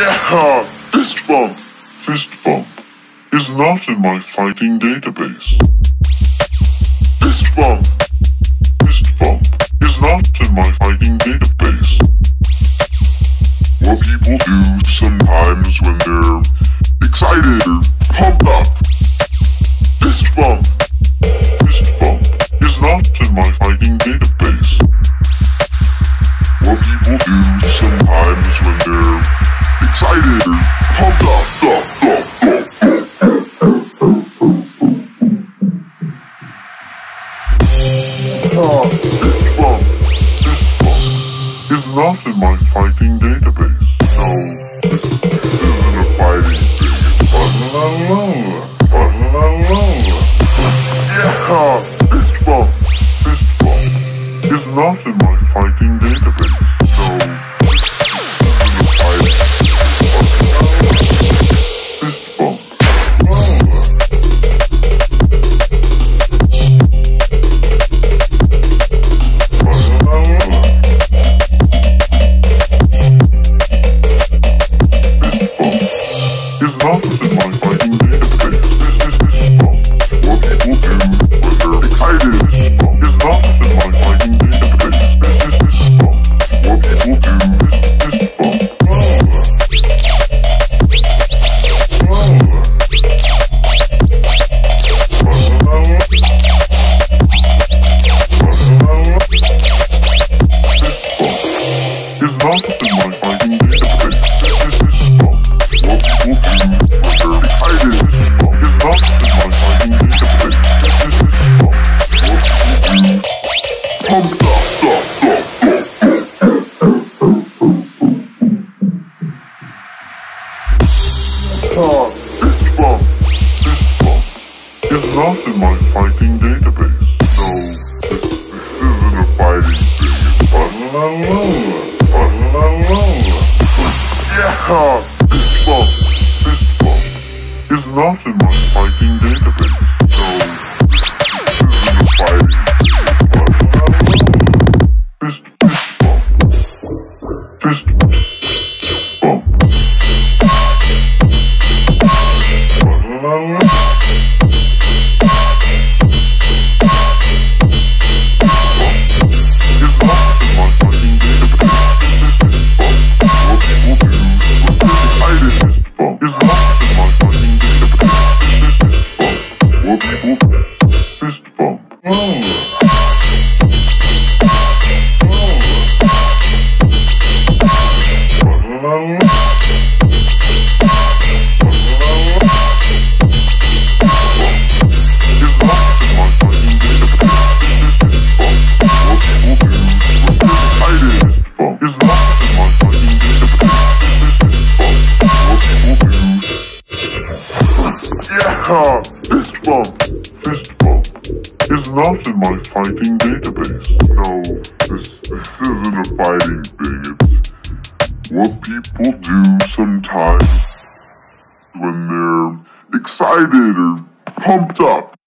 Yeah! Fist bump is not in my fighting database. Fist bump is not in my fighting database. What people do sometimes when they're excited or pumped up. Fist bump is not in my fighting database. What people do sometimes when they're excited or pumped up. Fist bump is not in my fighting database. No, this isn't a fighting thing. Yeah, fist bump is not in my fighting database. No, this isn't a fighting fist bump. Is not in my fighting database. Fist bump. What people do when they're excited. Fist bump is not in my fighting database. Fist bump. What people do. Fist bump. Is not in my fighting database. Fist bump. What people do when they're excited. Fist bump is not in my fighting database. Fist bump. What people do. Pumped up. Fist bump is not in my fighting database. No, this isn't a fighting thing. Yeah, fist bump is not in my fighting database. No, this isn't a fighting thing. Fist bump. Fist bump. Fist bump. Yeah, fist bump is not in my fighting database. No, this isn't a fighting thing. It's what people do sometimes when they're excited or pumped up.